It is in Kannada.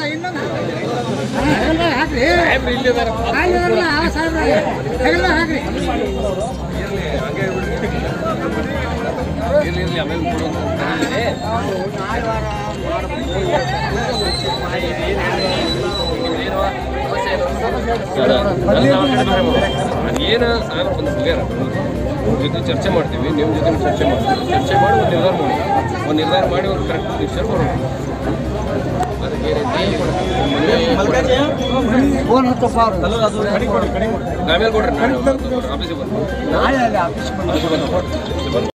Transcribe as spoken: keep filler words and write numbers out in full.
ಏನು ಸಾಲ ಬಂದು ಹೋಗ್ಯಾರ ಜೊತೆ ಚರ್ಚೆ ಮಾಡ್ತೀವಿ, ನಿಮ್ಮ ಜೊತೆ ಚರ್ಚೆ ಮಾಡ್ತೀವಿ, ಚರ್ಚೆ ಮಾಡಿ ಒಂದು ನಿರ್ಧಾರ ಮಾಡಿ ಒಂದು ನಿರ್ಧಾರ ಮಾಡಿ ಒಂದು ಕರೆಕ್ಟ್ ಡಿಸಿಷನ್ ಬರೋಣ. ಆಮೇಲೆ ಕೊಡ್ರಿ ಆಫೀಸಿಗೆ ಬಂದು